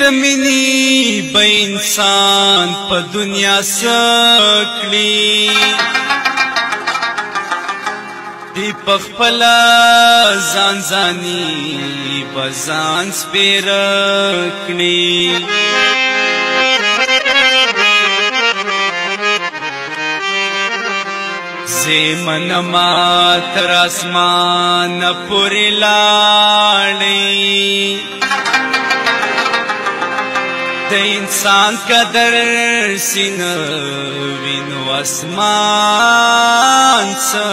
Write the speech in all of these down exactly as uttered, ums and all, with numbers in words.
دمینی با انسان پا دنیا سکلی دی پخپلا زان زانی با زان سپیرکلی زیمن ما تر اسمان پوری لاړی د انسان قدر سینه وینو اسمان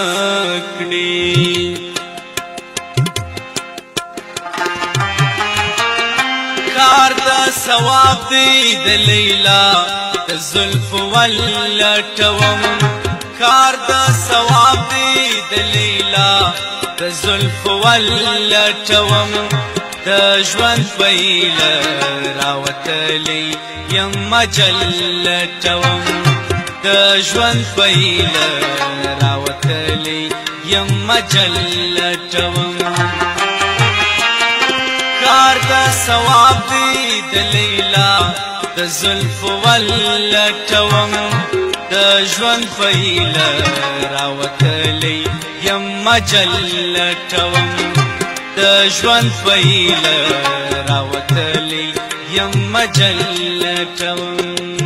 سکړي کار د ثواب دی د لیلا د زلف ولټوم کار د ثواب دی د لیلا د زلف ولټوم د ژوند پیل راوتلی یم جلټوم د ژوند پیل راوتلی یم جلټوم کار د ثواب دی د لیلا د زلف ولټوم د ژوند پیل راوتلی یم جلټوم د ژوند پیل راوتلی یم جلټوم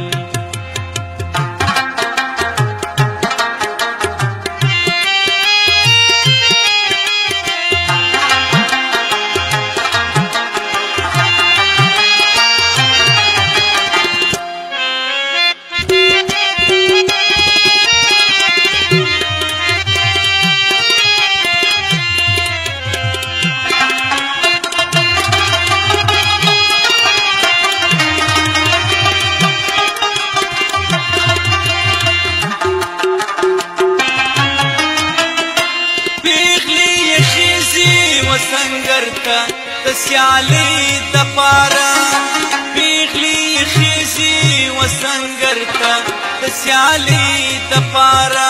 سنگرتا تسیالی دپارا پیغلی خیزی و سنگرتا تسیالی دپارا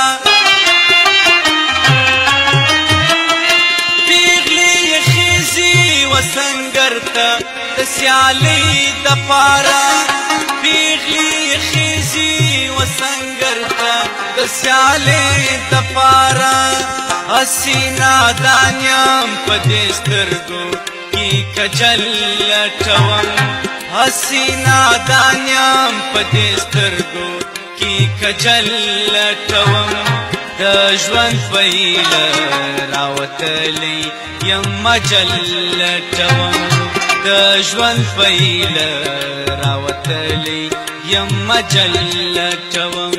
پیغلی خیزی و سنگرتا تسیالی دپارا پیغلی خیزی و سنگرتا تسیالی دپارا حسینا دانیم پدسترگو کی کجل لٹوم حسینا دانیم پدسترگو کی کجل لٹوم د ژوند پیل راوتلی یم جل لټوم د ژوند پیل راوتلی یم جل لټوم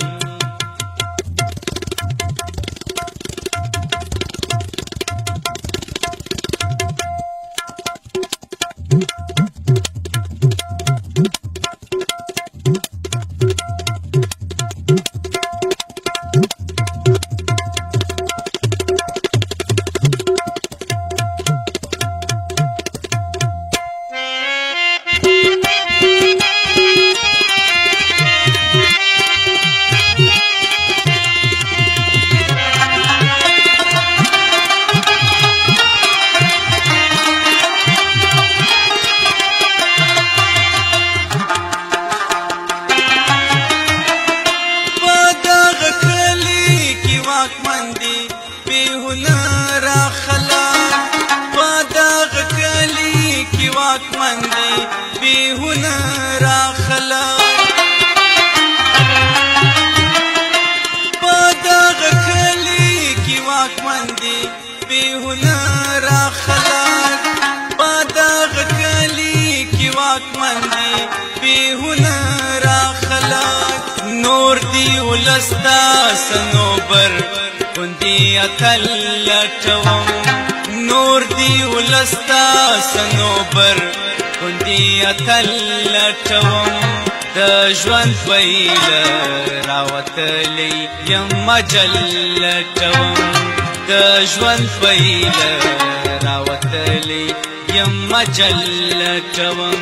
نور دی ولستا سنوبر کندی اتل لټوم نور دی ولستا سنوبر کندی اتل لټوم د ژوند پیل راوتلی یم جل لټوم د ژوند پیل راوتلی یم جل لټوم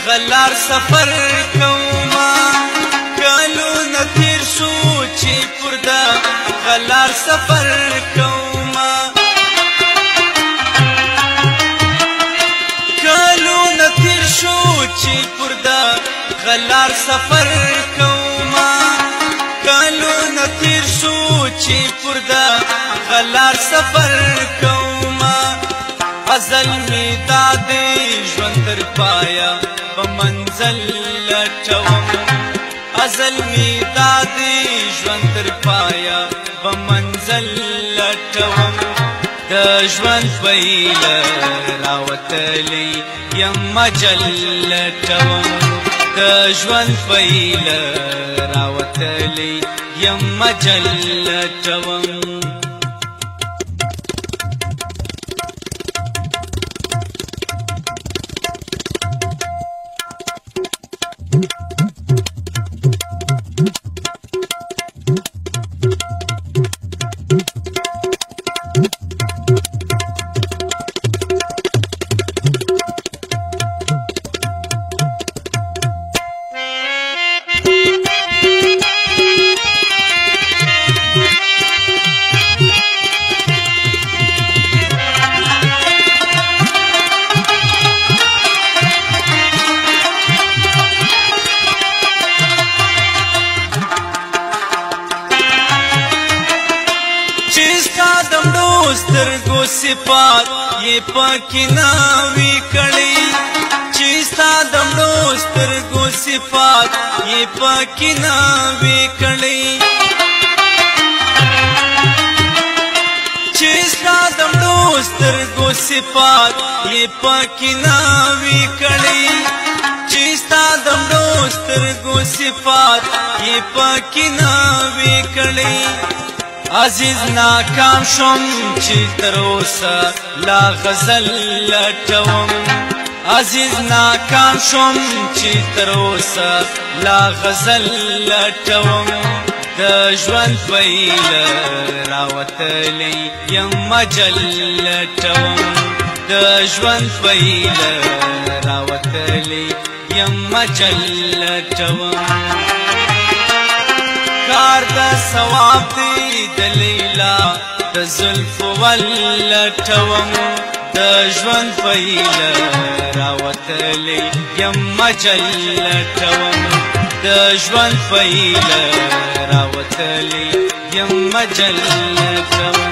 غلار سفر کوما کلونه تیر شو چې پر دا غلار سفر کوما کلونه تیر شو چې پر دا غلار سفر کوما کلونه تیر شو چې پر دا غلار سفر کوما ازل می دادې ژوند تر پایا په منزل لټوم ازل می دادې ژوند تر پایا په منزل لټوم د ژوند پیله راوتلی یم مجل لټوم د ژوند پیله راوتلی یم مجل لټوم سترګو صفات یې پکې ناوي کړي چې ستا د مړو سترګو صفات یې پکې ناوي کړي چې ستا د مړو سترګو صفات یې پکې ناوي کړي چې ستا د مړو سترګو صفات یې پکې ناوي کړي عزیز ناکام شم چې تر اوسه لا غزل لټوم عزیز ناکام شم چې تر اوسه لا غزل لټوم د ژوند پیله راوتلی یم مجل لټوم د ژوند پیله راوتلی یم مجل لټوم کار د ثواب دی د لیلا د زلفو ولټوم د ژوند پیله راوتلی یم مجل لټوم د ژوند پیله راوتلی یم مجل لټوم